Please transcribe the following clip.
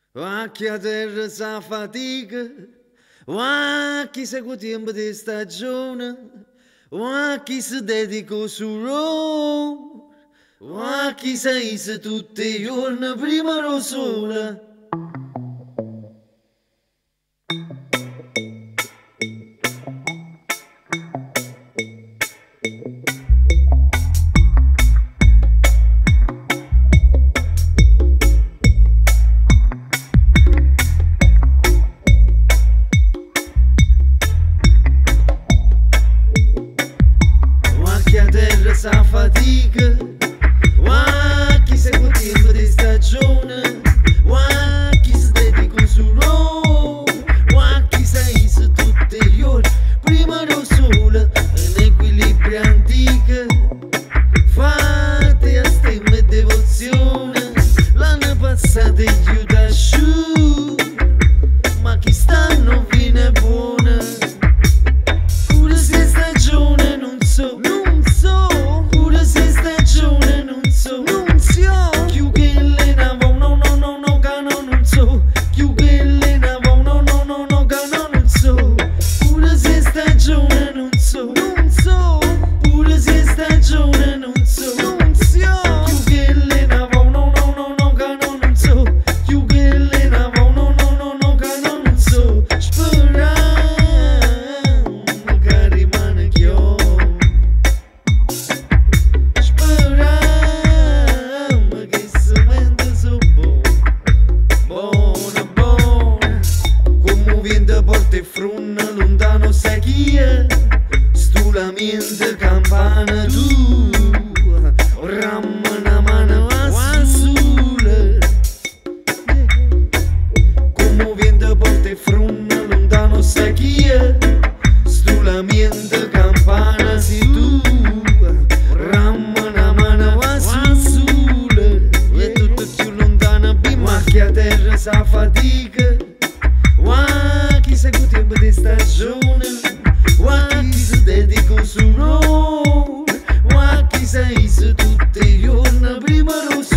Chi a terra sa fatica, chi segue tempo di stagione, chi si dedica sul lavoro, chi si isa tutti i giorni prima del sole. Sa fatica, chi segue il tempo di stagione, chi si dedica sul lavoro, chi si isa tutti i giorni prima del sole. Un equilibrio antico, fate a stemma e devozione. L'anno passato io da sciù, ma chi stanno fine è buona. Pure se stagione non so. Porte frunna lontano sai chi è, stu la mente campana tu, ramma una mano a sole. Come vento porte frunna lontano sai chi è, stu la mente campana sei tu, ramma una mano a sole. E tutto più lontano ma che a terra sa fatica. Chi segue il tempo di stagione, chi si dedica sul lavoro, chi si isa tutti i giorni prima del